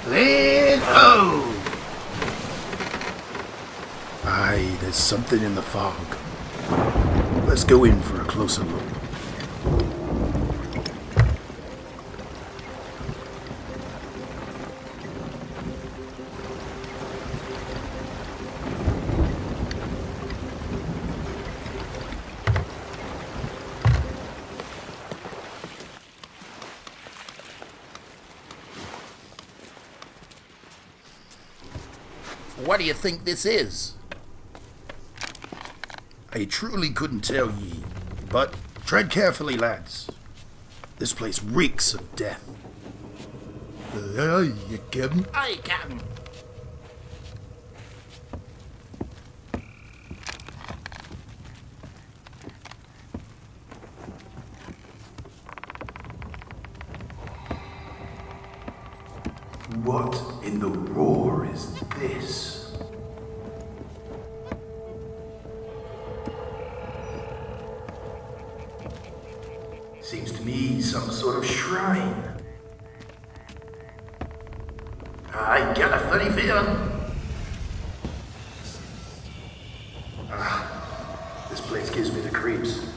Clean ho! Aye, there's something in the fog. Let's go in for a closer look. What do you think this is? I truly couldn't tell ye, but tread carefully, lads. This place reeks of death. Aye, Captain. Aye, Captain. What in the roar is this? Seems to me some sort of shrine. I got a funny feeling. This place gives me the creeps.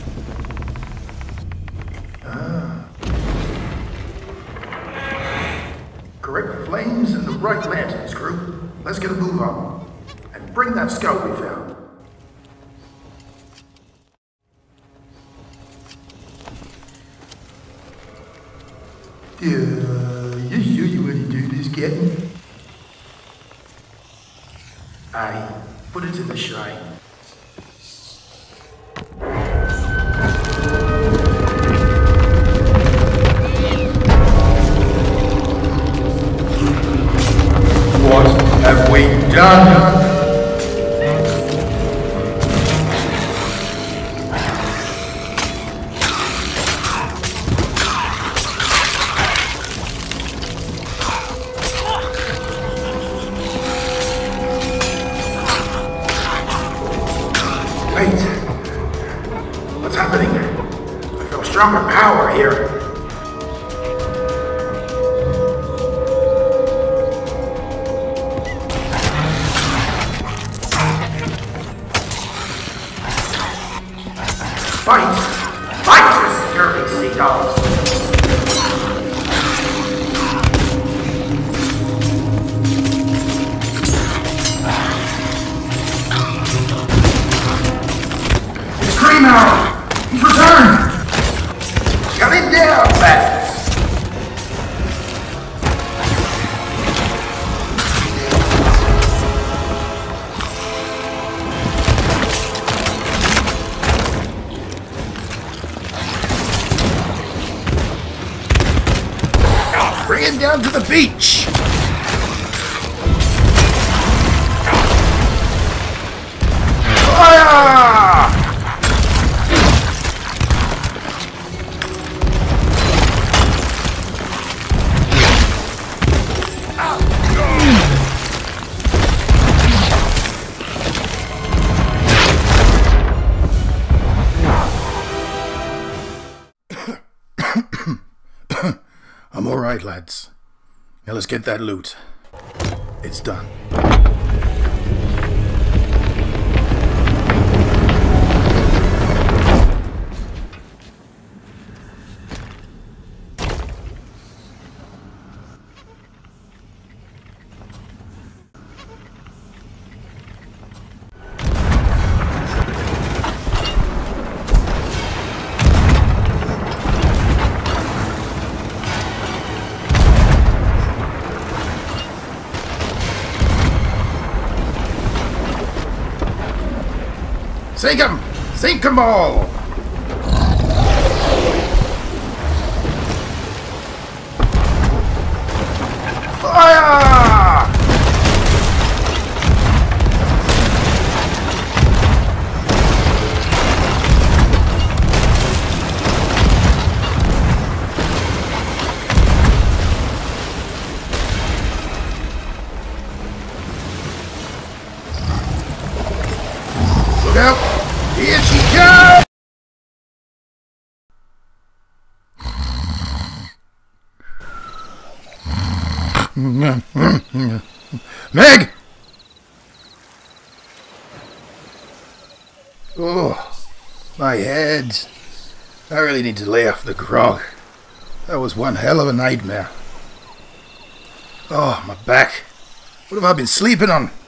Correct flames and the right lanterns, crew. Let's get a move on. And bring that scout we found. You sure you want to do this, Captain? Aye, put it in the shrine. What have we done? Wait. What's happening? I feel stronger power here. Fight! Fight, you scurvy seagulls! It's Green Arrow! He's returned! Cut him down, lads! Bring him down to the beach! Fire! I'm alright, lads. Now let's get that loot. It's done. Sink 'em! Sink 'em all! Fire! Look out! Here she comes! Meg! Oh, my head. I really need to lay off the grog. That was one hell of a nightmare. Oh, my back. What have I been sleeping on?